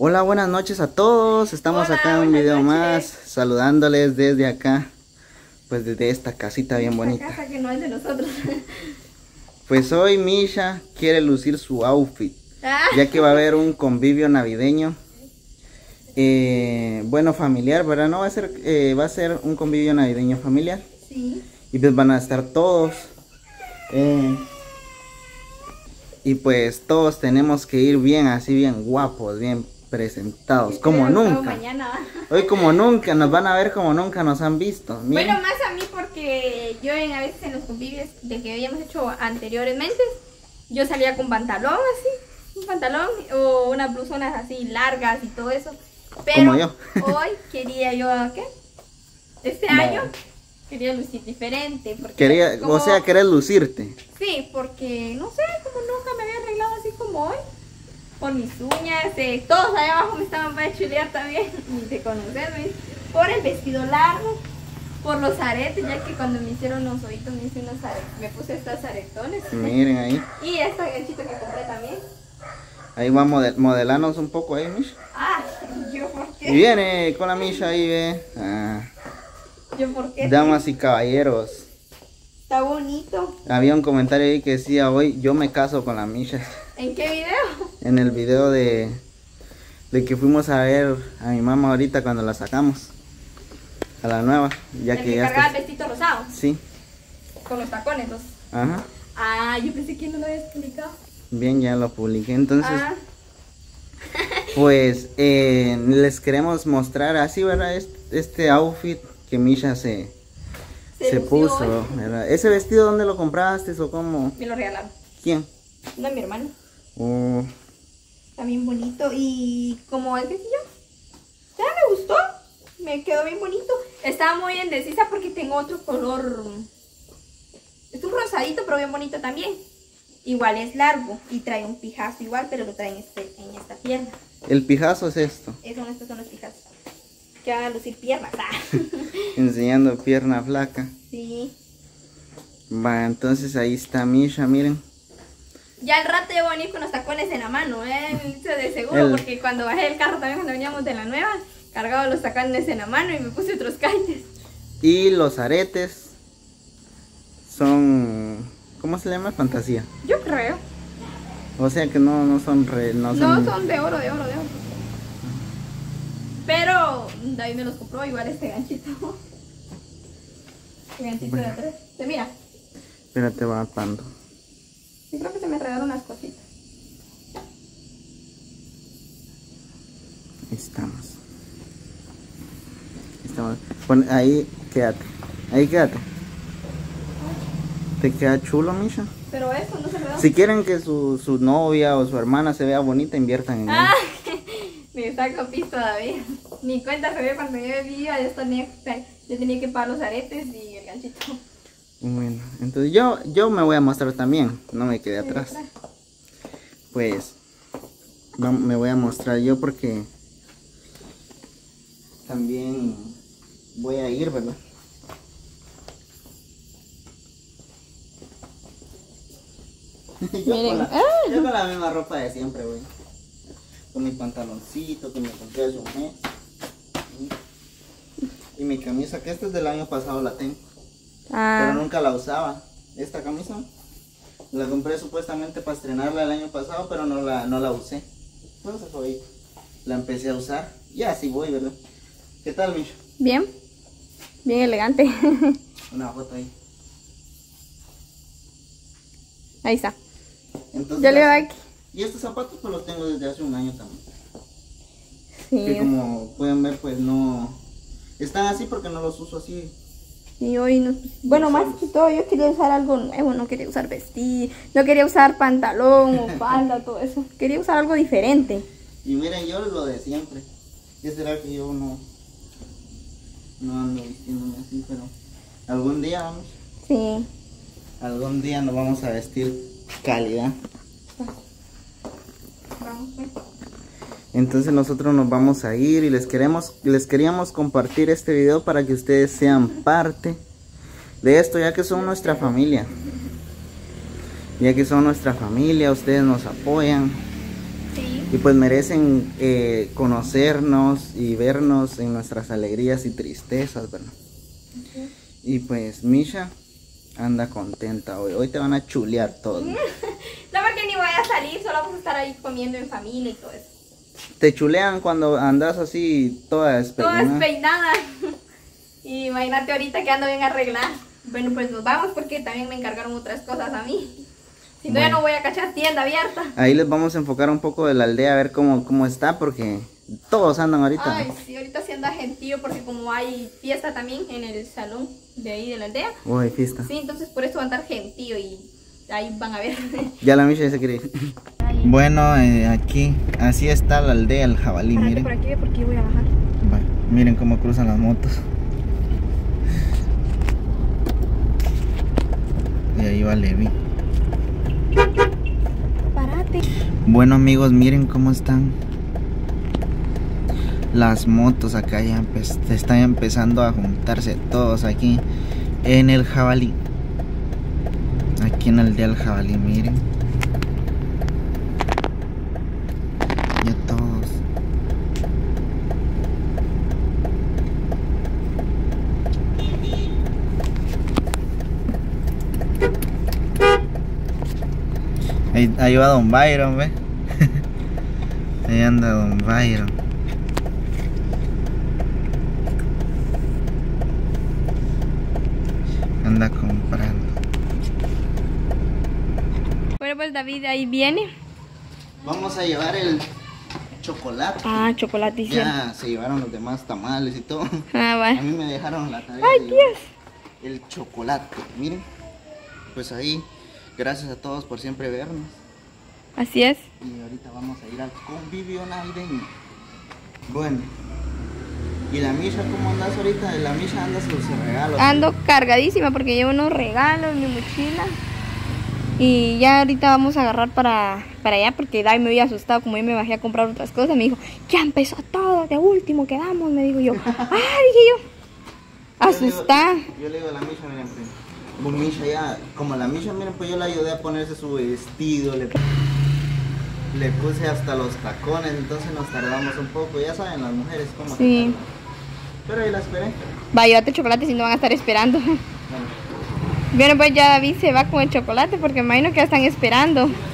Hola, buenas noches a todos. Estamos acá en un video más, saludándoles desde acá, pues desde esta casita bien bonita. Esta casa que no es de nosotros. Pues hoy Misha quiere lucir su outfit, ya que va a haber un convivio navideño, bueno, familiar, ¿verdad? No va a ser un convivio navideño familiar. Sí. Y pues van a estar todos. Y pues todos tenemos que ir bien, así bien guapos, bien presentados, como nunca. Mañana. Hoy como nunca, nos van a ver como nunca nos han visto. Miren. Bueno, más a mí porque yo a veces en los convivios de que habíamos hecho anteriormente, yo salía con pantalón así, un pantalón o unas blusonas así largas y todo eso. Pero como yo. Hoy quería yo, ¿qué? Este año quería lucir diferente. Porque querés lucirte. Sí, porque no sé, como nunca me había arreglado así como hoy. Con mis uñas, todos allá abajo me estaban para chulear también, ni de conocerme, por el vestido largo, por los aretes, ya que cuando me hicieron los ojitos me hice unos aretes, me puse estas aretones. Miren ahí. Y esta ganchito que compré también. Ahí va a modelarnos un poco ahí, Misha. Ah, ¿yo por qué? Y viene con la Misha ahí, ve. ¿Yo por qué? Damas y caballeros. Está bonito. Había un comentario ahí que decía, hoy yo me caso con la Misha. ¿En qué video? En el video de que fuimos a ver a mi mamá ahorita cuando la sacamos. A la nueva. Ya ¿El que que ya cargaba está. el vestido rosado? Sí. Con los tacones, los... Ajá. Ah, yo pensé que no lo había explicado. Bien, ya lo publiqué. Entonces, pues les queremos mostrar así, ¿verdad? Este outfit que Misha se puso, ¿verdad? ¿Ese vestido dónde lo compraste o cómo? Me lo regalaron. ¿Quién? No, mi hermano. Oh. Está bien bonito y como el que sí ya me gustó, me quedó bien bonito. Estaba muy indecisa porque tengo otro color, es un rosadito pero bien bonito también. Igual es largo y trae un pijazo igual, pero lo trae en esta pierna. El pijazo es esto. Estos son los pijazos que van a lucir piernas. Enseñando pierna flaca. Sí. Va, entonces ahí está Misha, miren. Ya al rato ya voy a venir con los tacones en la mano, eso de seguro, porque cuando bajé el carro también cuando veníamos de la nueva, cargaba los tacones en la mano y me puse otros caites. Y los aretes son, ¿cómo se llama? Fantasía. Yo creo. O sea que no son son de oro. Pero David me los compró igual este ganchito. Este ganchito de atrás. ¿Se mira? Espérate, va atando. Yo creo que se me enredaron unas cositas. Estamos. Bueno, ahí quédate. Ahí quédate. ¿Te queda chulo, Misha? Pero eso no se enredó. Si quieren que su novia o su hermana se vea bonita, inviertan en ella. Me saco pisto David. Ni cuenta se ve cuando yo vivía, yo tenía que pagar los aretes y el ganchito. Bueno, entonces yo me voy a mostrar también, no me quedé atrás. Pues me voy a mostrar yo porque también voy a ir, ¿verdad? yo con la misma ropa de siempre, güey. Con mi pantaloncito que me compré hace un mes. Y mi camisa, que esta es del año pasado, la tengo. Pero nunca la usaba. Esta camisa la compré supuestamente para estrenarla el año pasado, pero no la usé. Entonces hoy la empecé a usar y así voy, ¿verdad? ¿Qué tal, Misha? Bien elegante. Una foto ahí. Ahí está. Entonces, yo le doy aquí. Y estos zapatos pues los tengo desde hace un año también. Sí. Que como pueden ver pues no... Están así porque no los uso así. Y hoy no, bueno, más que todo yo quería usar algo nuevo, no quería usar vestido, no quería usar pantalón o falda, todo eso. Quería usar algo diferente. Y miren, yo lo de siempre. ¿Qué será que yo no ando vistiéndome así? Pero algún día vamos. Sí. Algún día nos vamos a vestir calidad. Vamos, pues. Entonces nosotros nos vamos a ir y les queríamos compartir este video para que ustedes sean parte de esto, ya que son nuestra familia. Ya que son nuestra familia, ustedes nos apoyan. Sí. Y pues merecen conocernos y vernos en nuestras alegrías y tristezas, ¿verdad? Y pues Misha anda contenta hoy. Hoy te van a chulear todos. No, porque ni voy a salir, solo vamos a estar ahí comiendo en familia y todo eso. Te chulean cuando andas así toda despeinada. Toda despeinada. Y imagínate ahorita que ando bien arreglada. Bueno, pues nos vamos porque también me encargaron otras cosas a mí. Si no, ya no voy a cachar tienda abierta. Ahí les vamos a enfocar un poco de la aldea a ver cómo está, porque todos andan ahorita. Ay, sí, ahorita sí anda gentío porque como hay fiesta también en el salón de ahí de la aldea. Oh, hay fiesta. Sí, entonces por eso va a andar gentío y ahí van a ver. Ya la Misha ya se quiere ir. Bueno, aquí, así está la aldea, el jabalí, miren. Por aquí ve porque voy a bajar. Vale, miren cómo cruzan las motos. Y ahí va Levi. Parate. Bueno amigos, miren cómo están las motos acá. Ya están empezando a juntarse todos aquí en el jabalí. Aquí en la aldea del jabalí, miren. Ya todos. Ahí va Don Byron, ¿ve? Ahí anda Don Byron. Anda comprando. Bueno, pues David ahí viene. Vamos a llevar el chocolate. Ah, chocolate. Ya se llevaron los demás tamales y todo. Ah, bueno. A mí me dejaron la tarea. Ay, Dios. El chocolate, miren. Pues ahí, gracias a todos por siempre vernos. Así es. Y ahorita vamos a ir al convivio navideño. Bueno. ¿Y la Misha cómo andas ahorita? La Misha anda sus regalos. Ando cargadísima porque llevo unos regalos en mi mochila. Y ya ahorita vamos a agarrar para allá porque Dai me había asustado. Como yo me bajé a comprar otras cosas, me dijo, ya empezó todo, de último quedamos, me digo yo. Ah, dije yo, asustada. Yo le digo a la Misha, miren, pues Misha ya, como la Misha, miren, pues yo le ayudé a ponerse su vestido, le puse hasta los tacones, entonces nos tardamos un poco. Ya saben las mujeres cómo sí. Pero ahí la esperé. Va, llévate chocolate si no van a estar esperando. Bueno. Bueno, pues ya David se va con el chocolate porque me imagino que ya están esperando.